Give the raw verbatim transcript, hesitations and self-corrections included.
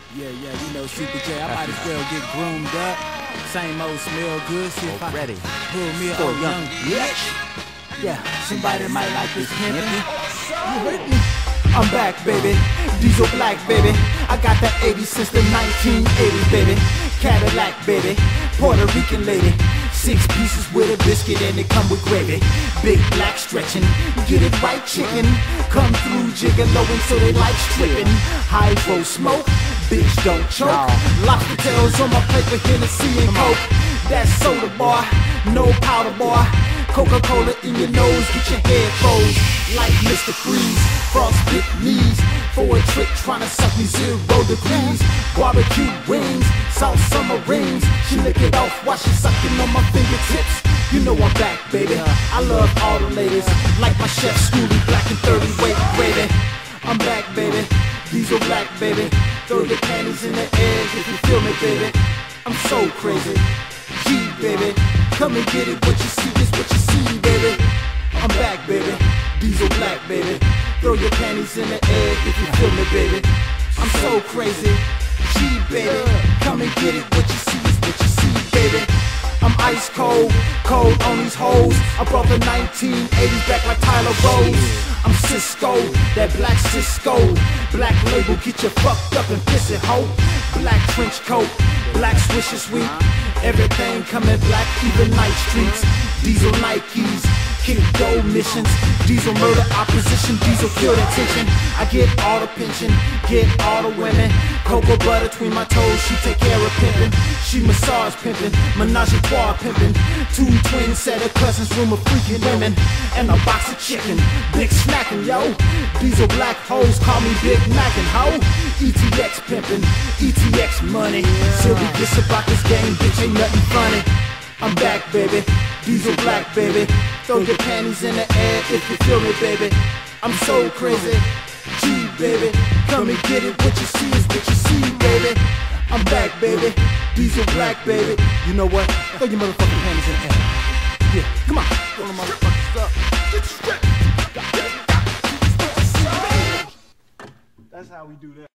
Yeah, yeah, you know Super J. I might as well get groomed up. Same old smell good. See if Already. I can pull me a For old a young young bitch. Yeah, somebody might like this pimpin'. You heard me? I'm back, baby. Diesel black, baby. I got the eighties since the nineteen eighties, baby. Cadillac, baby. Puerto Rican lady. Six pieces with a biscuit and it come with gravy. Big black stretching, get it right chicken. Come through gigoloing so they like stripping. Hydro smoke, bitch don't choke. Lobster tails on my plate with Hennessy and Coke. That's soda bar, no powder bar. Coca-Cola in your nose, get your head froze. Like Mister Freeze, frostbit knees. For a trick trying to suck me zero degrees. Barbecue wings, South Summer rings. She lick it off while she sucking on my fingertips. You know I'm back, baby. I love all the ladies. Like my chef, Scooby, black and thirty weight gravy. I'm back, baby. Diesel black, baby. Throw your panties in the air if you feel me, baby. I'm so crazy. G, baby. Come and get it. What you see is what you see, baby. I'm back, baby. Diesel black, baby. Throw your panties in the air if you feel me, baby. I'm so crazy. G, baby. Come and get it. What you see is what you see, baby. I'm ice cold, cold on these hoes. I brought the nineteen eighties back like Tyler Rose. I'm Cisco, that black Cisco. Black label, get you fucked up and piss it, ho. Black trench coat, black swisher sweet. Everything coming black, even night streets. Diesel Nikes, kick dough missions. Diesel murder opposition, diesel kill that tension. I get all the pension, get all the women. Cocoa butter between my toes, she take care of pimping. She massage pimping, menage a trois pimping. Two twin set of cousins, room of freaking women. And a box of chicken, big smacking, yo. Diesel black hoes call me Big Mackin', ho. E T X pimping, E T X money. Serious about this game, bitch, ain't nothing funny. I'm back, baby. Diesel black, baby. Throw your panties in the air if you feel me, baby. I'm so crazy. G, baby. Come and get it. What you see is what you see, baby. I'm back, baby. Diesel black, baby. You know what? Throw your motherfucking panties in the air. Yeah, come on. Throw the motherfuckers up. Get strapped. That's how we do that.